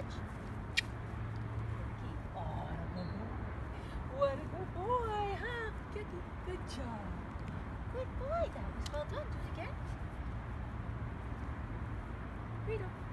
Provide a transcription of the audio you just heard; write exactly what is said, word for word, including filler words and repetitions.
catch. Keep on. What a good boy, huh? Good, good job. Good boy. That was well done. Do it again. Brito.